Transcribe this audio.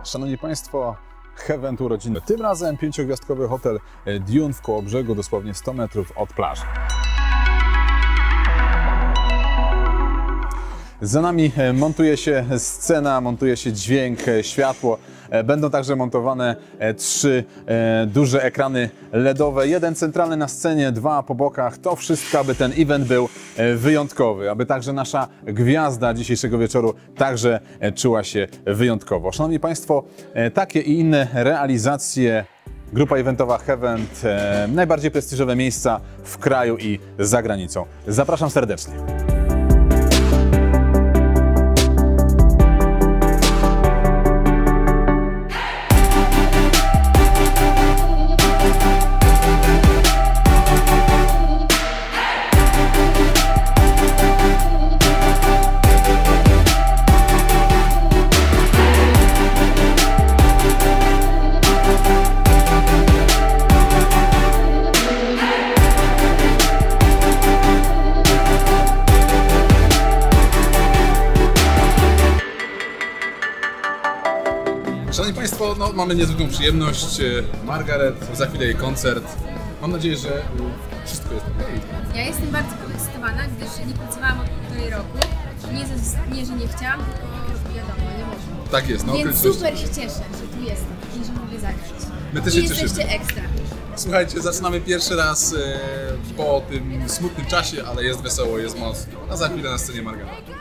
Szanowni Państwo, Heaven tu rodzinny. Tym razem 5-gwiazdkowy hotel Dune w Kołobrzegu, dosłownie 100 metrów od plaży. Za nami montuje się scena, montuje się dźwięk, światło. Będą także montowane 3 duże ekrany LEDowe. Jeden centralny na scenie, 2 po bokach. To wszystko, aby ten event był wyjątkowy, aby także nasza gwiazda dzisiejszego wieczoru także czuła się wyjątkowo. Szanowni Państwo, takie i inne realizacje grupa eventowa Heaven, najbardziej prestiżowe miejsca w kraju i za granicą. Zapraszam serdecznie. Szanowni Państwo, mamy niezwykłą przyjemność. Margaret, za chwilę jej koncert. Mam nadzieję, że wszystko jest ok. Ja jestem bardzo podekscytowana, gdyż nie pracowałam od 1,5 roku. Nie, że nie chciałam, tylko wiadomo, nie można. Tak jest. Więc super się cieszę, że tu jestem i że mogę zagrać. My też się cieszymy. Jesteście ekstra. Słuchajcie, zaczynamy pierwszy raz po tym smutnym czasie, ale jest wesoło, jest moc. A za chwilę na scenie Margaret.